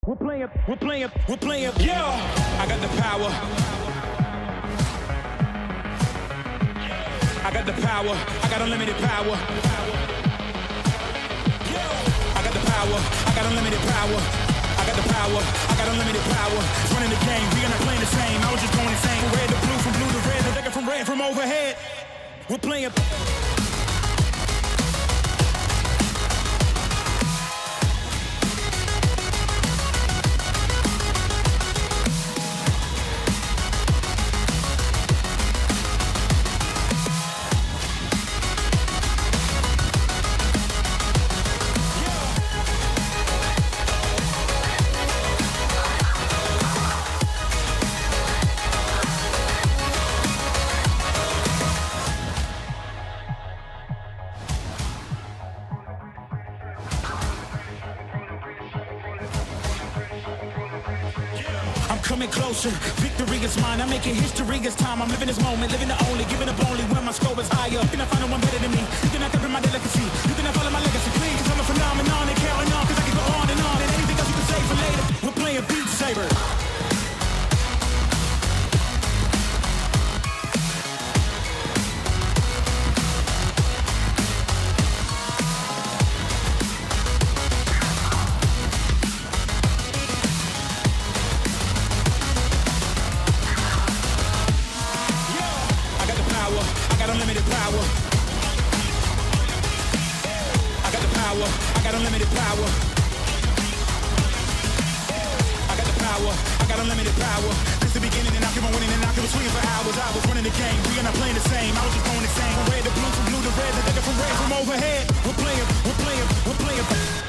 Yeah, I got the power. I got the power. I got unlimited power. I got the power. I got unlimited power. I got the power. I got unlimited power. Running the game. We are not playing the same. I was just going insane. From red to blue, from blue to red, the decker from red from overhead. We're playing. Coming closer, victory is mine. I'm making history this time. I'm living this moment, living the only, giving up only when my score is higher. You cannot find no one better than me. You cannot copy my delicacy. You cannot follow my legacy, please. Cause I'm a phenomenon and carrying on. Cause I can go on and anything else you can say for later. We're playing Beat Saber. Unlimited power. I got the power. I got unlimited power. I got the power. I got unlimited power. Since the beginning, and I keep on winning, and I keep on swinging for hours. I was running the game. We are not playing the same. I was just going insane. From red to blue, from blue to red, the nigga from red from overhead. We're playing.